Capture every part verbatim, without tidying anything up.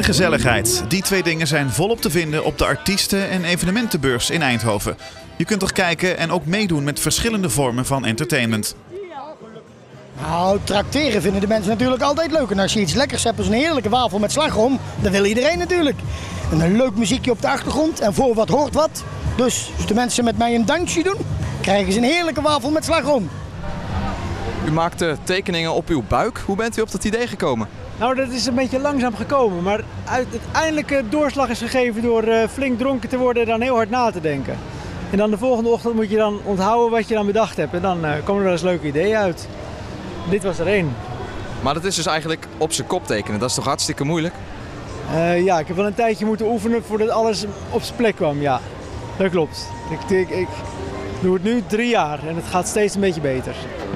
gezelligheid. Die twee dingen zijn volop te vinden op de artiesten- en evenementenbeurs in Eindhoven. Je kunt er kijken en ook meedoen met verschillende vormen van entertainment. Nou, trakteren vinden de mensen natuurlijk altijd leuk. En als je iets lekkers hebt als een heerlijke wafel met slagroom, dan wil iedereen natuurlijk. En een leuk muziekje op de achtergrond en voor wat hoort wat. Dus als de mensen met mij een dansje doen, krijgen ze een heerlijke wafel met slagroom. U maakte tekeningen op uw buik. Hoe bent u op dat idee gekomen? Nou, dat is een beetje langzaam gekomen, maar uiteindelijk doorslag is gegeven door uh, flink dronken te worden en dan heel hard na te denken. En dan de volgende ochtend moet je dan onthouden wat je dan bedacht hebt en dan uh, komen er wel eens leuke ideeën uit. Dit was er één. Maar dat is dus eigenlijk op zijn kop tekenen. Dat is toch hartstikke moeilijk? Uh, ja, ik heb wel een tijdje moeten oefenen voordat alles op zijn plek kwam, ja. Dat klopt. Ik, ik, ik doe het nu drie jaar en het gaat steeds een beetje beter.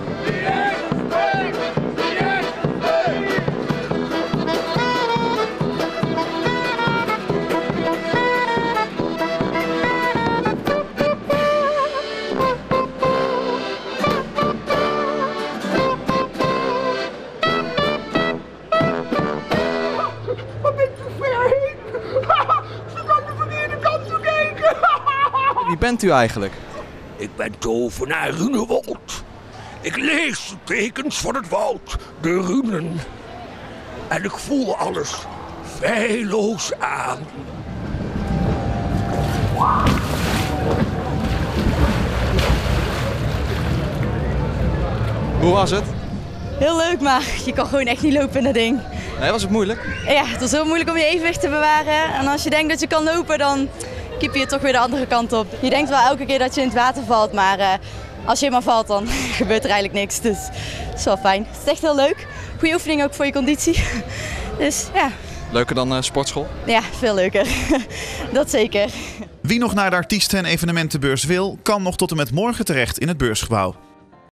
Wie bent u eigenlijk? Ik ben tovenaar Runewold. Ik lees de tekens van het woud, de runen. En ik voel alles feilloos aan. Hoe was het? Heel leuk, maar je kan gewoon echt niet lopen in dat ding. Nee, was het moeilijk? Ja, het is heel moeilijk om je evenwicht te bewaren. En als je denkt dat je kan lopen, dan kiep je toch weer de andere kant op. Je denkt wel elke keer dat je in het water valt, maar uh, als je eenmaal valt, dan gebeurt er eigenlijk niks. Dus het is wel fijn. Het is echt heel leuk. Goede oefening ook voor je conditie. Dus ja. Leuker dan uh, sportschool? Ja, veel leuker. Dat zeker. Wie nog naar de artiesten- en evenementenbeurs wil, kan nog tot en met morgen terecht in het beursgebouw.